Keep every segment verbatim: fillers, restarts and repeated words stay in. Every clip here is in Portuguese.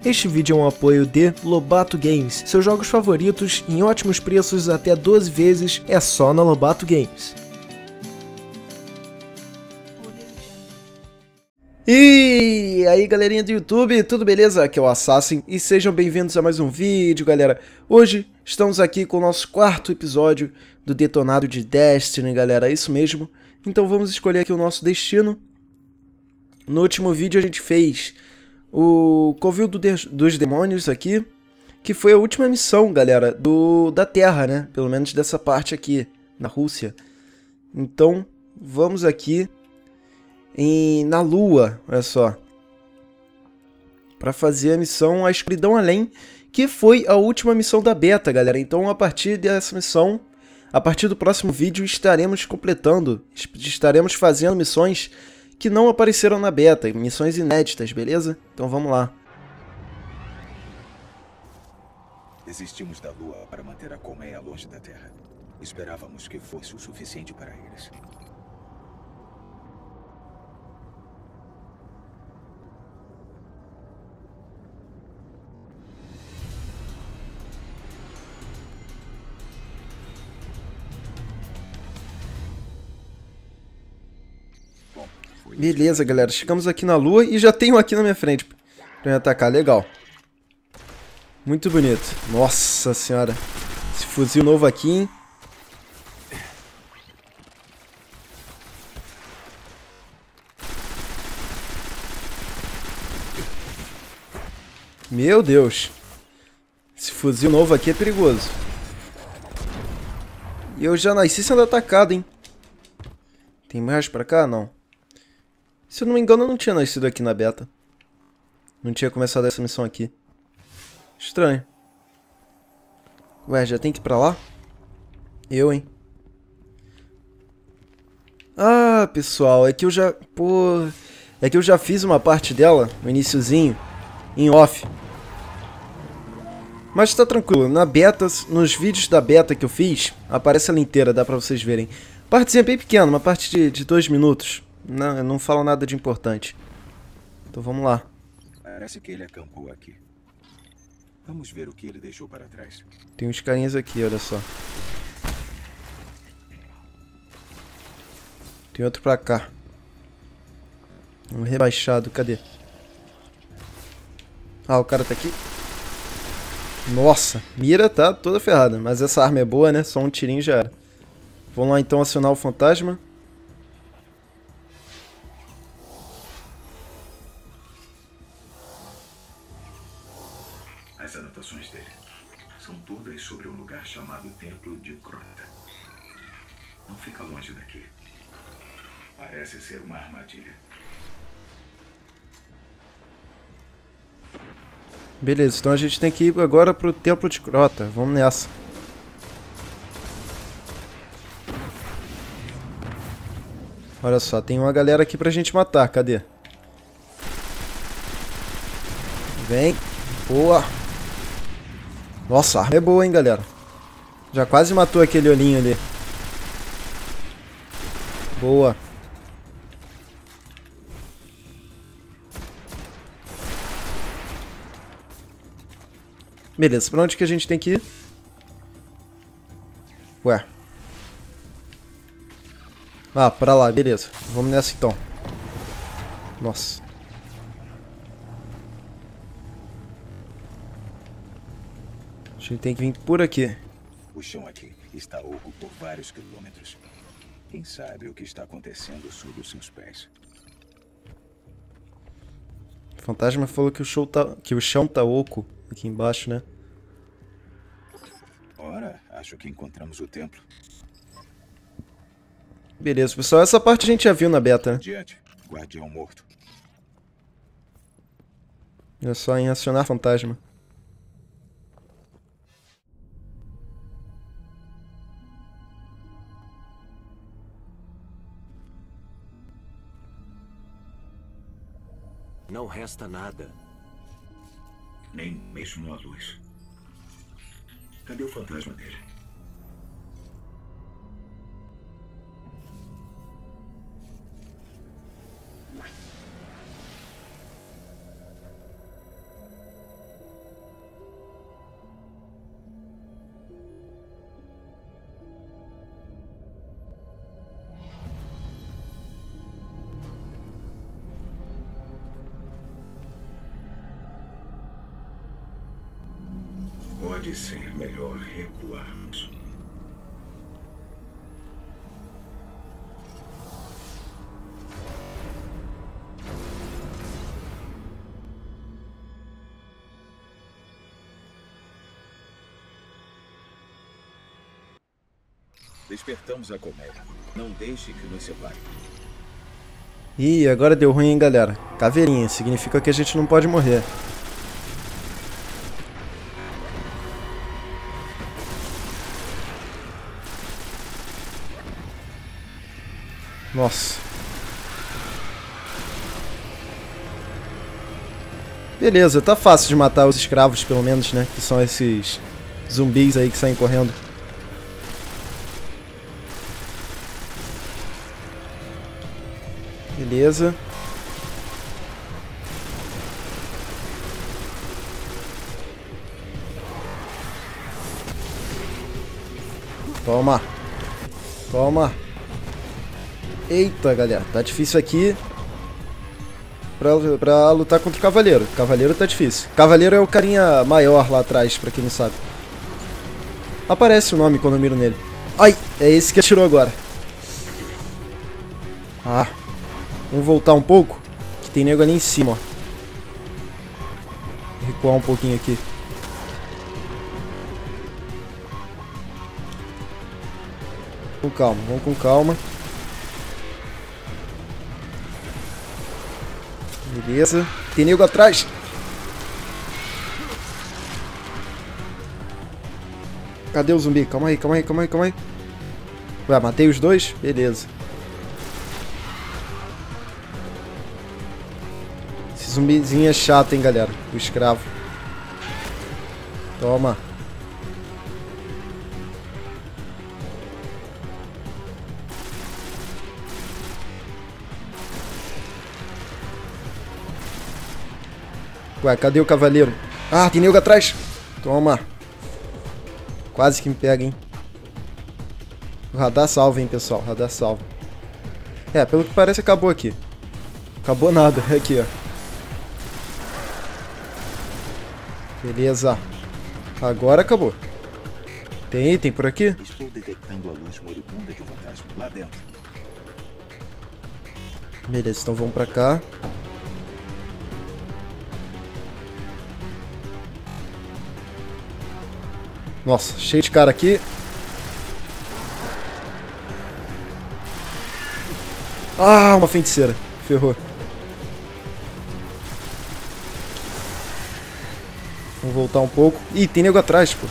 Este vídeo é um apoio de Lobato Games. Seus jogos favoritos em ótimos preços até doze vezes é só na Lobato Games. E aí galerinha do YouTube, tudo beleza? Aqui é o Assassin e sejam bem-vindos a mais um vídeo, galera. Hoje estamos aqui com o nosso quarto episódio do Detonado de Destiny, galera, é isso mesmo. Então vamos escolher aqui o nosso destino. No último vídeo a gente fez o Covil do de dos Demônios aqui, que foi a última missão, galera, do da Terra, né? Pelo menos dessa parte aqui, na Rússia. Então vamos aqui Em, na Lua, olha só, para fazer a missão A Escuridão Além, que foi a última missão da beta, galera. Então a partir dessa missão, a partir do próximo vídeo, estaremos completando, estaremos fazendo missões que não apareceram na beta, missões inéditas, beleza? Então vamos lá. Desistimos da Lua para manter a colmeia longe da Terra. Esperávamos que fosse o suficiente para eles. Beleza, galera, chegamos aqui na Lua e já tenho aqui na minha frente pra me atacar, legal. Muito bonito. Nossa senhora, esse fuzil novo aqui, hein? Meu Deus, esse fuzil novo aqui é perigoso. E eu já nasci sendo atacado, hein? Tem mais pra cá? Não. Se eu não me engano, eu não tinha nascido aqui na beta. Não tinha começado essa missão aqui. Estranho. Ué, já tem que ir pra lá? Eu, hein? Ah, pessoal, é que eu já... Pô... É que eu já fiz uma parte dela, no iniciozinho, em off. Mas tá tranquilo, na beta, nos vídeos da beta que eu fiz, aparece ela inteira, dá pra vocês verem. Partezinha bem pequena, uma parte de, de dois minutos. Não, eu não falo nada de importante. Então vamos lá. Parece que ele acampou aqui. Vamos ver o que ele deixou para trás. Tem uns carinhas aqui, olha só. Tem outro pra cá. Um rebaixado, cadê? Ah, o cara tá aqui. Nossa, mira tá toda ferrada. Mas essa arma é boa, né? Só um tirinho já era. Vamos lá então acionar o fantasma. As anotações dele são todas sobre um lugar chamado Templo de Crota. Não fica longe daqui. Parece ser uma armadilha. Beleza, então a gente tem que ir agora pro Templo de Crota. Vamos nessa. Olha só, tem uma galera aqui pra gente matar. Cadê? Vem. Boa. Nossa, a arma é boa, hein, galera. Já quase matou aquele olhinho ali. Boa. Beleza, pra onde que a gente tem que ir? Ué. Ah, pra lá, beleza. Vamos nessa então. Nossa. A gente tem que vir por aqui. O chão aqui está oco por vários quilômetros. Quem sabe o que está acontecendo sob os seus pés? O fantasma falou que o, show tá, que o chão tá oco aqui embaixo, né? Ora, acho que encontramos o templo. Beleza, pessoal. Essa parte a gente já viu na beta, né? Adiante, guardião morto. É só em acionar fantasma. Não resta nada. Nem mesmo a luz. Cadê o fantasma dele? Pode ser melhor recuarmos. Despertamos a colmeia. Não deixe que nos separe. Ih, agora deu ruim, hein, galera. Caveirinha, significa que a gente não pode morrer. Nossa. Beleza, tá fácil de matar os escravos, pelo menos, né? Que são esses zumbis aí que saem correndo. Beleza. Toma. Toma. Eita, galera. Tá difícil aqui pra, pra lutar contra o cavaleiro. Cavaleiro tá difícil. Cavaleiro é o carinha maior lá atrás, pra quem não sabe. Aparece o nome quando eu miro nele. Ai, é esse que atirou agora. Ah. Vamos voltar um pouco, que tem nego ali em cima, ó. Recuar um pouquinho aqui. Com calma, vamos com calma. Beleza. Tem nego atrás. Cadê o zumbi? Calma aí, calma aí, calma aí, calma aí. Ué, matei os dois? Beleza. Zumbizinho é chato, hein, galera. O escravo. Toma. Ué, cadê o cavaleiro? Ah, tem nego atrás. Toma. Quase que me pega, hein. O radar salva, hein, pessoal. O radar salva. É, pelo que parece, acabou aqui. Acabou nada. Aqui, ó. Beleza. Agora acabou. Tem item por aqui? Estou detectando a luz moribunda de um fantasma lá dentro. Beleza, então vamos pra cá. Nossa, cheio de cara aqui. Ah, uma feiticeira. Ferrou. Vamos voltar um pouco. Ih, tem nego atrás, pô.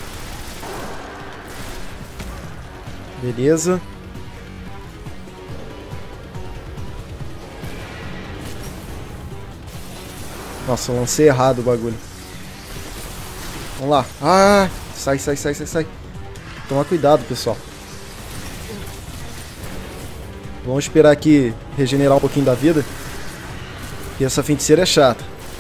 Beleza. Nossa, eu lancei errado o bagulho. Vamos lá. Ah, sai, sai, sai, sai, sai. Tomar cuidado, pessoal. Vamos esperar aqui regenerar um pouquinho da vida. E essa feiticeira é chata.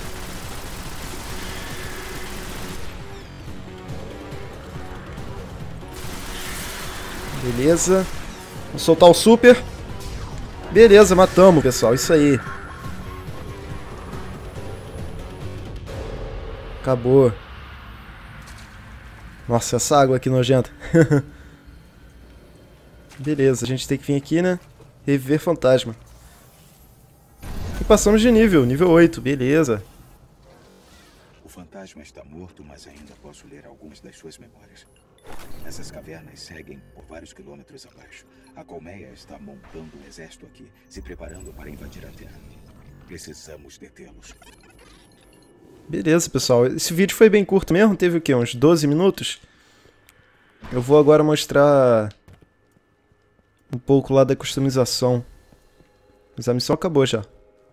Beleza. Vamos soltar o super. Beleza, matamos, pessoal. Isso aí. Acabou. Nossa, essa água aqui nojenta. Beleza, a gente tem que vir aqui, né? Reviver fantasma. E passamos de nível, nível oito, beleza. O fantasma está morto, mas ainda posso ler algumas das suas memórias. Essas cavernas seguem por vários quilômetros abaixo. A colmeia está montando um exército aqui, se preparando para invadir a Terra. Precisamos detê-los. Beleza, pessoal. Esse vídeo foi bem curto mesmo, teve o quê? Uns doze minutos? Eu vou agora mostrar um pouco lá da customização. Mas a missão acabou já.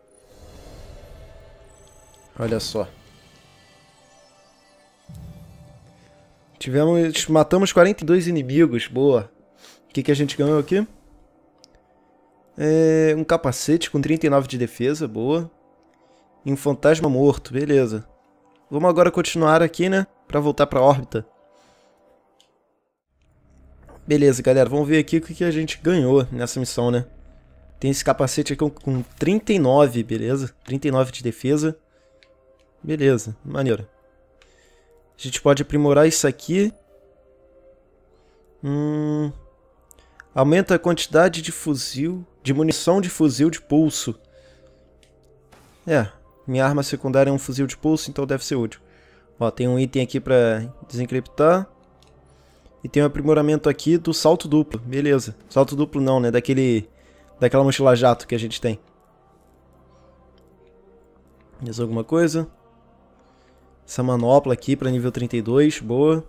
Olha só. Tivemos, matamos quarenta e dois inimigos, boa. O que, que a gente ganhou aqui? É, um capacete com trinta e nove de defesa, boa. E um fantasma morto, beleza. Vamos agora continuar aqui, né? Pra voltar pra órbita. Beleza, galera. Vamos ver aqui o que a gente ganhou nessa missão, né? Tem esse capacete aqui com, com trinta e nove, beleza? trinta e nove de defesa. Beleza, maneiro. A gente pode aprimorar isso aqui. Hum, aumenta a quantidade de fuzil, de munição de fuzil de pulso. É, minha arma secundária é um fuzil de pulso, então deve ser útil. Ó, tem um item aqui pra desencriptar. E tem um aprimoramento aqui do salto duplo, beleza. Salto duplo não, né, daquele, daquela mochila jato que a gente tem. Mais alguma coisa? Essa manopla aqui pra nível trinta e dois, boa.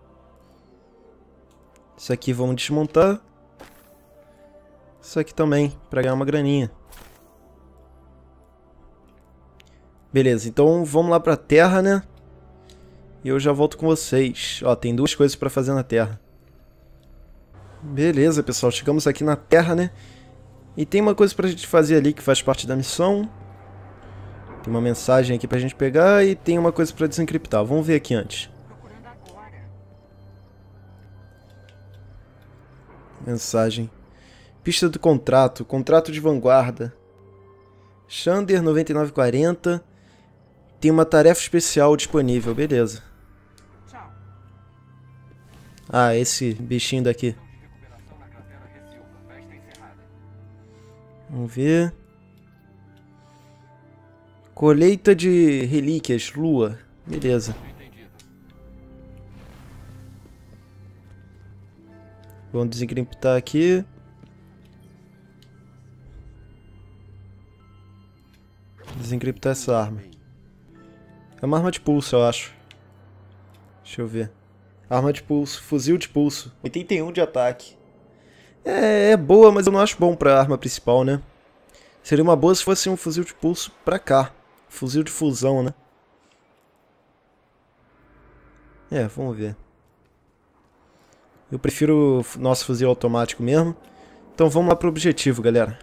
Isso aqui vamos desmontar. Isso aqui também, pra ganhar uma graninha. Beleza, então vamos lá pra terra, né? E eu já volto com vocês. Ó, tem duas coisas pra fazer na terra. Beleza, pessoal, chegamos aqui na terra, né? E tem uma coisa pra gente fazer ali que faz parte da missão. Tem uma mensagem aqui pra gente pegar e tem uma coisa pra desencriptar. Vamos ver aqui antes. Mensagem. Pista do contrato. Contrato de vanguarda. Xander noventa e nove quarenta. Tem uma tarefa especial disponível. Beleza. Ah, esse bichinho daqui. Vamos ver. Colheita de relíquias, lua. Beleza. Vamos desencriptar aqui. Desencriptar essa arma. É uma arma de pulso, eu acho. Deixa eu ver. Arma de pulso, fuzil de pulso. oitenta e um de ataque. É, é boa, mas eu não acho bom pra arma principal, né? Seria uma boa se fosse um fuzil de pulso pra cá. Fuzil de fusão, né? É, vamos ver. Eu prefiro o nosso fuzil automático mesmo. Então vamos lá pro objetivo, galera.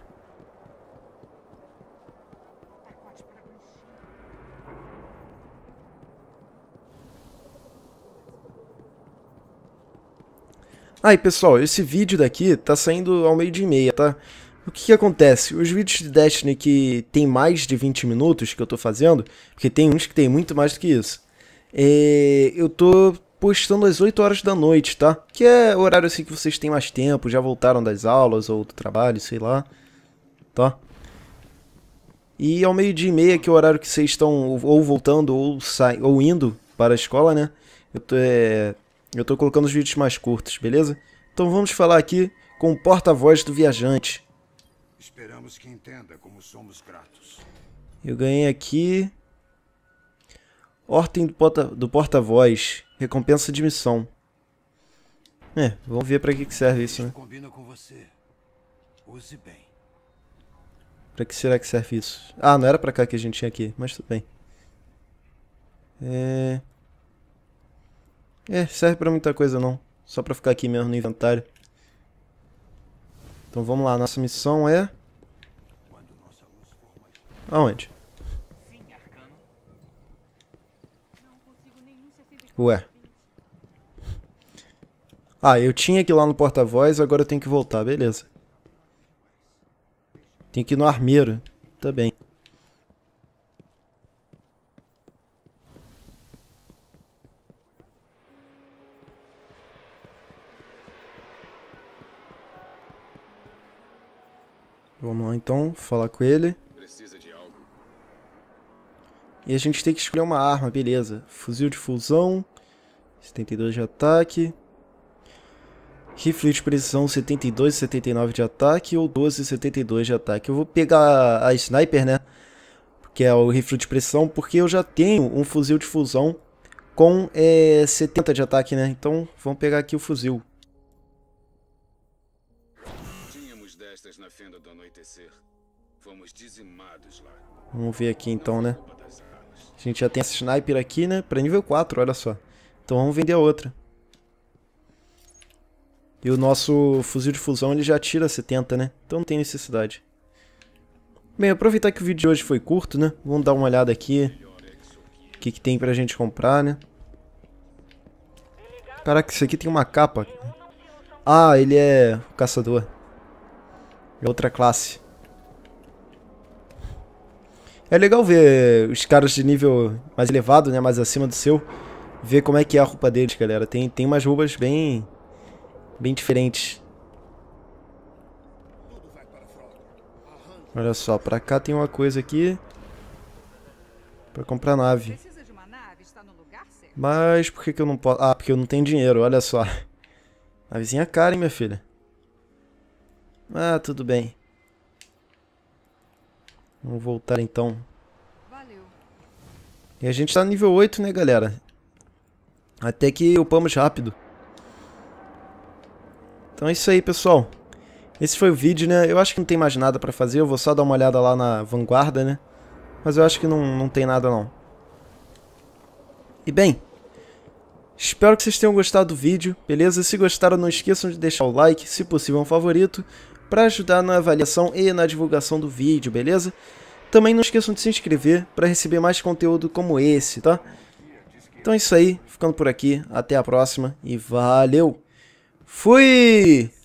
Ah, e pessoal, esse vídeo daqui tá saindo ao meio-dia e meia, tá? O que que acontece? Os vídeos de Destiny que tem mais de vinte minutos que eu tô fazendo, porque tem uns que tem muito mais do que isso, é, eu tô postando às oito horas da noite, tá? Que é o horário assim que vocês têm mais tempo, já voltaram das aulas ou do trabalho, sei lá, tá? E ao meio-dia e meia, que é o horário que vocês estão ou voltando ou, sa ou indo para a escola, né? Eu tô, é... eu tô colocando os vídeos mais curtos, beleza? Então vamos falar aqui com o porta-voz do viajante. Esperamos que entenda como somos gratos. Eu ganhei aqui... Ordem do porta- do porta-voz. Recompensa de missão. É, vamos ver pra que que serve isso, né? Combina com você. Use bem. Pra que será que serve isso? Ah, não era pra cá que a gente tinha aqui, mas tudo bem. É... É, serve pra muita coisa não. Só pra ficar aqui mesmo no inventário. Então vamos lá, nossa missão é... Aonde? Ué. Ah, eu tinha que ir lá no porta-voz, agora eu tenho que voltar, beleza. Tem que ir no armeiro, tá bem. Vamos lá então, falar com ele. Precisa de algo? E a gente tem que escolher uma arma, beleza. Fuzil de fusão, setenta e dois de ataque. Rifle de precisão, setenta e dois e setenta e nove de ataque ou doze e setenta e dois de ataque. Eu vou pegar a sniper, né? Que é o rifle de precisão, porque eu já tenho um fuzil de fusão com é, setenta de ataque, né? Então vamos pegar aqui o fuzil. Tínhamos destas na fenda do anoitecer. Fomos dizimados lá. Vamos ver aqui então, né? A gente já tem essa sniper aqui, né? Pra nível quatro, olha só. Então vamos vender a outra. E o nosso fuzil de fusão ele já tira setenta, né? Então não tem necessidade. Bem, aproveitar que o vídeo de hoje foi curto, né? Vamos dar uma olhada aqui. O que que tem pra gente comprar, né? Caraca, isso aqui tem uma capa. Ah, ele é o caçador. É outra classe. É legal ver os caras de nível mais elevado, né? Mais acima do seu. ver como é que é a roupa deles, galera. Tem, tem umas roupas bem, bem diferentes. Olha só, pra cá tem uma coisa aqui. Pra comprar nave. Mas por que que eu não posso... Ah, porque eu não tenho dinheiro, olha só. Navezinha cara, hein, minha filha. Ah, tudo bem. Vamos voltar então. E a gente tá no nível oito, né, galera? Até que upamos rápido. Então é isso aí, pessoal. Esse foi o vídeo, né? Eu acho que não tem mais nada pra fazer. Eu vou só dar uma olhada lá na vanguarda, né? Mas eu acho que não, não tem nada, não. E bem, espero que vocês tenham gostado do vídeo, beleza? Se gostaram, não esqueçam de deixar o like, se possível um favorito, para ajudar na avaliação e na divulgação do vídeo, beleza? Também não esqueçam de se inscrever para receber mais conteúdo como esse, tá? Então é isso aí, ficando por aqui, até a próxima e valeu! Fui!